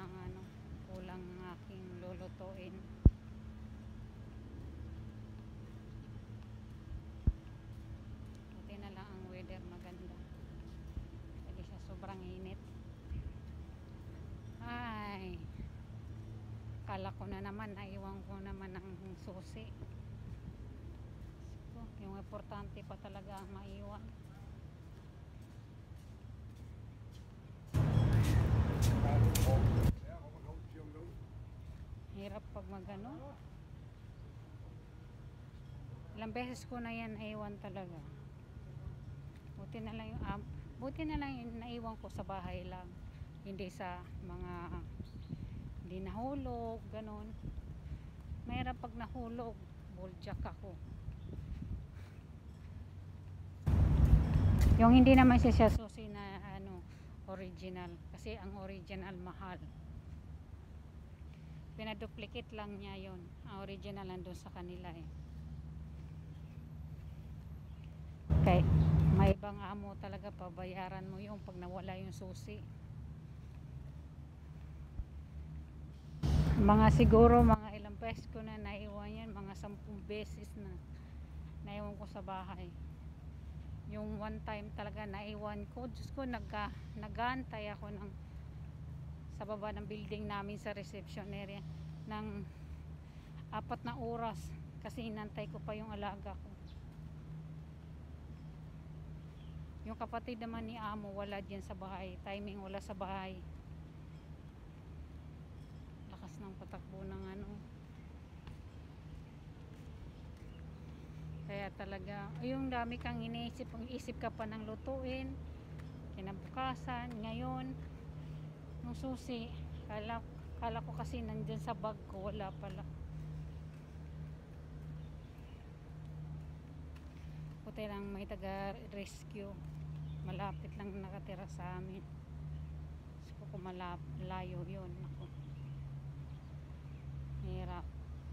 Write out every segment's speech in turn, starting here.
ng ano, kulang ng aking lulutuin. Buti na lang ang weather maganda, hindi siya sobrang init. Ay, kala ko na naman, naiwan ko naman ang susi. So, yung importante pa talaga ang maiwan. Hirap pag magano. Ilang beses ko na yan naiwan talaga. Buti na lang yung naiwan ko sa bahay lang, hindi sa mga hindi nahulog ganon. Mahirap pag nahulog, buljak ako. Yung hindi naman siya susi na ano, original, kasi ang original mahal. Pinaduplicate lang niya yon, ang original nandun sa kanila eh. Okay, may ibang amo talaga, pabayaran mo yung pag nawala yung susi. Mga siguro mga ilang beses ko na naiwan yan, mga 10 beses na naiwan ko sa bahay. Yung one time talaga naiwan ko, Diyos ko, nag-aantay ako sa baba ng building namin sa reception area ng 4 na oras kasi inantay ko pa yung alaga ko. Yung kapatid naman ni amo wala dyan sa bahay, timing wala sa bahay. Lakas ng patakbo ng ano. Kaya talaga, yung dami kang iniisip, isip ka pa ng lutuin, kinabukasan, ngayon, yung susi, kala ko kasi nandyan sa bag ko, wala pala. Buti lang may taga-rescue, malapit lang nakatira sa amin. So, kung malayo yun, ako. Hirap.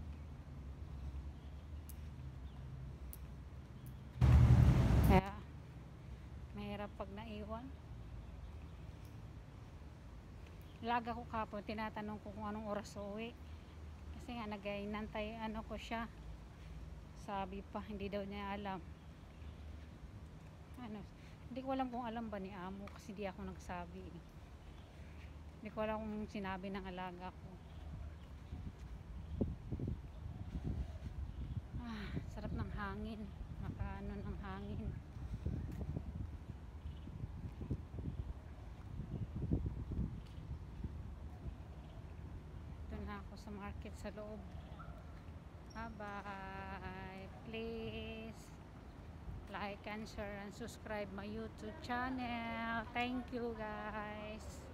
Kaya mahirap pag naiwan. Laga ko kapon, tinatanong ko kung anong oras uwi, kasi nga nag-inantay ano ko siya, sabi pa hindi daw niya alam. Ano, hindi ko alam kung alam ba ni amo kasi di ako nagsabi. Hindi ko alam kung sinabi ng alaga ko. Sarap ng hangin, makaano ng hangin. Ito na ako sa market sa loob. Bye bye. Please like and share and subscribe my YouTube channel. Thank you guys.